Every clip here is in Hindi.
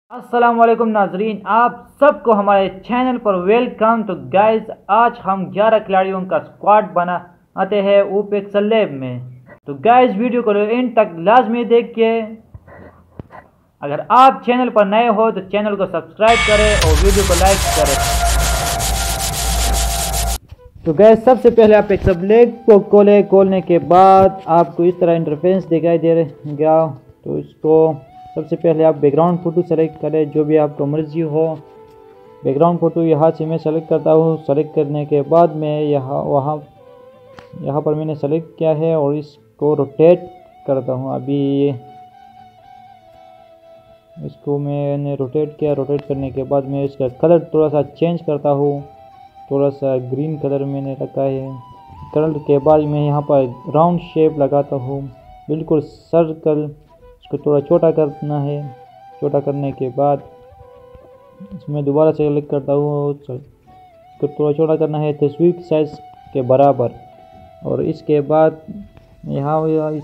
अस्सलाम वालेकुम नाजरीन, आप सबको हमारे चैनल पर वेलकम। तो गाइज आज हम 11 खिलाड़ियों का स्क्वाड बनाते हैं ओपेक्स लैब में। तो गाइज वीडियो को एंड तक लाजमी देखिए। अगर आप चैनल पर नए हो तो चैनल को सब्सक्राइब करें और वीडियो को लाइक करें। तो गैस सबसे पहले आप एक सब लेग को खोलने के बाद आपको इस तरह इंटरफेस दिखाई दे रहेगा। तो इसको सबसे पहले आप बैकग्राउंड फ़ोटो सेलेक्ट करें, जो भी आपको मर्जी हो। बैकग्राउंड फ़ोटो यहाँ से मैं सेलेक्ट करता हूँ। सेलेक्ट करने के बाद मैं यहाँ पर मैंने सेलेक्ट किया है और इसको रोटेट करता हूँ। अभी इसको मैंने रोटेट किया। रोटेट करने के बाद मैं इसका कलर थोड़ा सा चेंज करता हूँ। थोड़ा सा ग्रीन कलर मैंने रखा है। कलर के बाद मैं यहाँ पर राउंड शेप लगाता हूँ, बिल्कुल सर्कल। इसको थोड़ा छोटा करना है। छोटा करने के बाद इसमें दोबारा से क्लिक करता हूँ। इसको थोड़ा छोटा करना है तस्वीर की साइज़ के बराबर। और इसके बाद यहाँ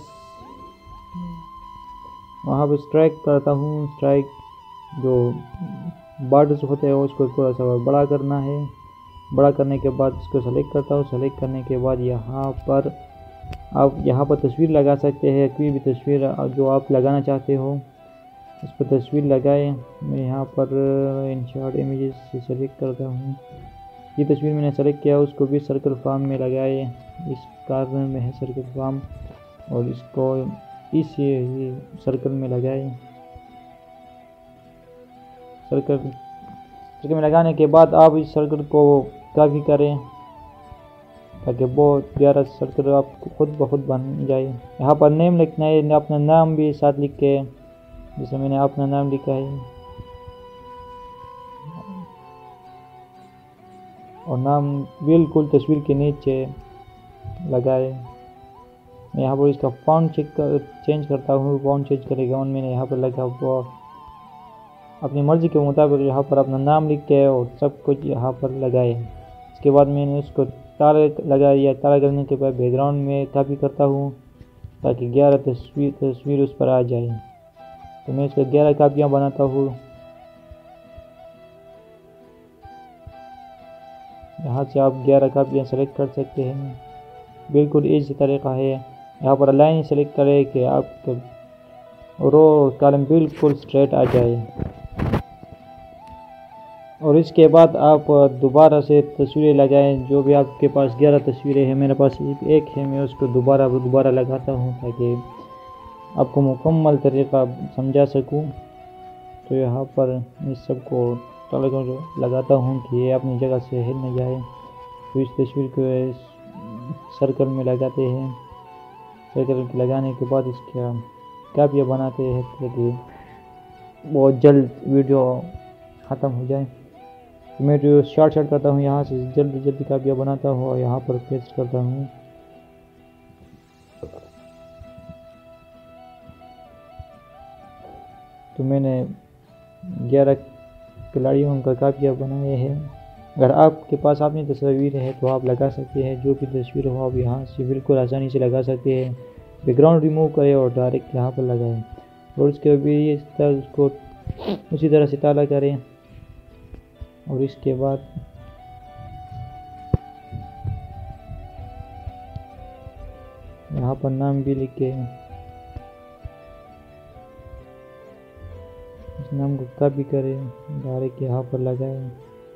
वहाँ पर स्ट्राइक करता हूँ। स्ट्राइक जो बॉर्डर्स होते हैं उसको थोड़ा सा बड़ा करना है। बड़ा करने के बाद इसको सेलेक्ट करता हूँ। सेलेक्ट करने के बाद यहाँ पर आप तस्वीर लगा सकते हैं। कोई भी तस्वीर जो आप लगाना चाहते हो इस पर तस्वीर लगाएं। मैं यहाँ पर इंसर्ट इमेजेस से सेलेक्ट करता हूँ। ये तस्वीर मैंने सेलेक्ट किया, उसको भी सर्कल फॉर्म में लगाए। इस कार्नर में है सर्कल फॉर्म और इसको इस सर्कल में लगाए। सर्कल में लगाने के बाद आप इस सर्कल को कॉपी करें ताकि बहुत प्यारा सर्कल आपको खुद ब खुद बन जाए। यहाँ पर नेम लिखना है, अपना नाम भी साथ लिख के, जैसे मैंने अपना नाम लिखा है और नाम बिल्कुल तस्वीर के नीचे लगाए। मैं यहाँ पर इसका फॉन्ट चेंज करता हूँ। फॉन्ट चेंज करेगा मैंने यहाँ पर लगा वो अपनी मर्ज़ी के मुताबिक यहाँ पर अपना नाम लिख के और सब कुछ यहाँ पर लगाए। इसके बाद मैंने उसको तारा लगाया। तारा करने के बाद बैकग्राउंड में कॉपी करता हूँ ताकि 11 तस्वीर उस पर आ जाए। तो मैं इसको 11 कापियाँ बनाता हूँ। यहाँ से आप 11 कापियाँ सेलेक्ट कर सकते हैं। बिल्कुल ईजी तरीका है। यहाँ पर लाइन सेलेक्ट करें कि आपका रो कॉलम बिल्कुल स्ट्रेट आ जाए। और इसके बाद आप दोबारा से तस्वीरें लगाएं। जो भी आपके पास 11 तस्वीरें हैं, मेरे पास एक है, मैं उसको दोबारा लगाता हूं ताकि आपको मुकम्मल तरीका समझा सकूं। तो यहाँ पर इस सब को लगाता हूं कि ये अपनी जगह से हिल न जाए। तो इस तस्वीर को सर्कल में लगाते हैं। सर्कल लगाने के बाद इसका कापियाँ बनाते हैं ताकि बहुत जल्द वीडियो ख़त्म हो जाए। मैं जो शॉर्ट करता हूँ, यहाँ से जल्दी कापियाँ बनाता हूँ और यहाँ पर पेस्ट करता हूँ। तो मैंने 11 खिलाड़ियों का कापियाँ बनाए हैं। अगर आपके पास अपनी तस्वीर है तो आप लगा सकते हैं। जो भी तस्वीर हो आप यहाँ से बिल्कुल आसानी से लगा सकते हैं। बैकग्राउंड रिमूव करें और डायरेक्ट यहाँ पर लगाएं और उसके भी इस तरह उसको उसी तरह से ताला करें। और इसके बाद यहाँ पर नाम भी लिख के इस नाम को कॉपी करें, डायरेक्ट यहाँ पर लगाएं।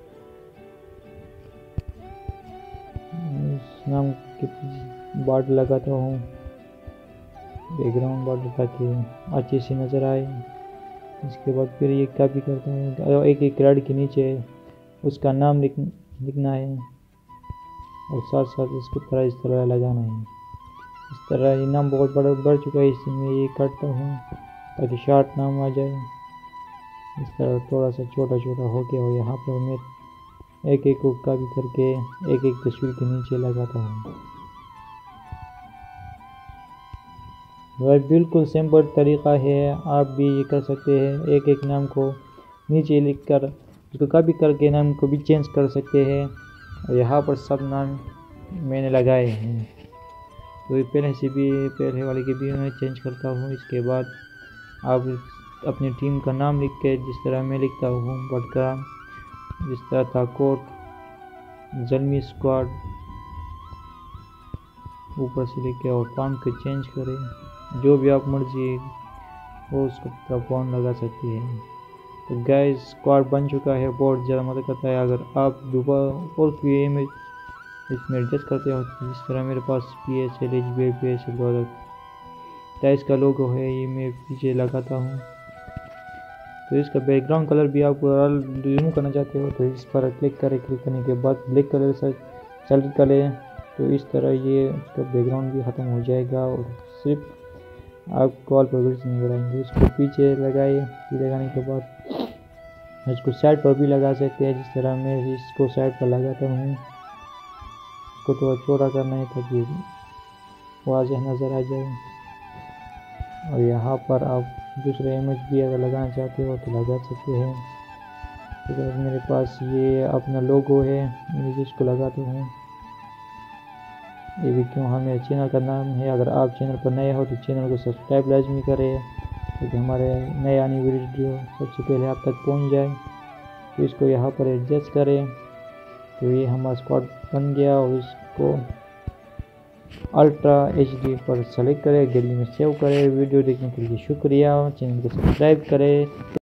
इस नाम के बॉर्डर लगाता हूँ, बैकग्राउंड बॉर्डर, ताकि अच्छी सी नज़र आए। इसके बाद फिर ये कॉपी करता हूँ। एक खिलाड़ी के नीचे उसका नाम लिखना है और साथ साथ इसको इस तरह लगाना है। इस तरह ये नाम बहुत बढ़ चुका है, इसमें ये काटता हूँ ताकि शॉर्ट नाम आ जाए। इस तरह थोड़ा सा छोटा हो गया और यहाँ पर मैं एक को कॉपी करके एक तस्वीर के नीचे लगाता हूँ। वह बिल्कुल सिंपल तरीका है, आप भी ये कर सकते हैं। एक नाम को नीचे लिखकर उसको कॉपी करके नाम को भी चेंज कर सकते हैं। और यहाँ पर सब नाम मैंने लगाए हैं। तो पहले वाले के भी मैं चेंज करता हूँ। इसके बाद आप अपनी टीम का नाम लिख के, जिस तरह मैं लिखता हूँ बटका, जिस तरह था कोट जलमी स्क्वाड ऊपर से लिख के, और फॉन्ट को चेंज करें, जो भी आप मर्जी वो उसका फॉन्ट लगा सकती है। तो गाइस स्क्वाड बन चुका है, बहुत ज़्यादा मदद करता है। अगर आप दोबारा और कोई इमेज इसमें एडजस्ट करते हो, जिस तरह मेरे पास PSL 23 का लोगो है, ये मैं पीछे लगाता हूँ। तो इसका बैकग्राउंड कलर भी आप रिमूव करना चाहते हो तो इस पर क्लिक करें, क्लिक करने के बाद ब्लैक कलर से सेलेक्ट करें, तो इस तरह ये उसका बैकग्राउंड भी ख़त्म हो जाएगा और सिर्फ आप कॉल पर भी नजर आएंगे। इसको पीछे लगाए, पीछे लगाने के बाद इसको साइड पर भी लगा सकते हैं, जिस तरह मैं इसको साइड पर लगाता हूँ। इसको थोड़ा चौड़ा करना है ताकि वाज़ेह नज़र आ जाए। और यहाँ पर आप दूसरे इमेज भी अगर लगाना चाहते हो तो लगा सकते हैं। तो मेरे पास ये अपना लोगो है, मैं जिसको लगाता हूँ। ये भी क्यों हमें चैनल का नाम है। अगर आप चैनल पर नए हो तो चैनल को सब्सक्राइब लाजमी करें, क्योंकि हमारे नए आने वाली वीडियो सबसे पहले आप तक पहुँच जाए। तो इसको यहाँ पर एडजस्ट करें, तो ये हमारा स्क्वाड बन गया। और इसको अल्ट्रा HD पर सेलेक्ट करें, गैलरी में सेव करें। वीडियो देखने के लिए शुक्रिया, चैनल को सब्सक्राइब करें।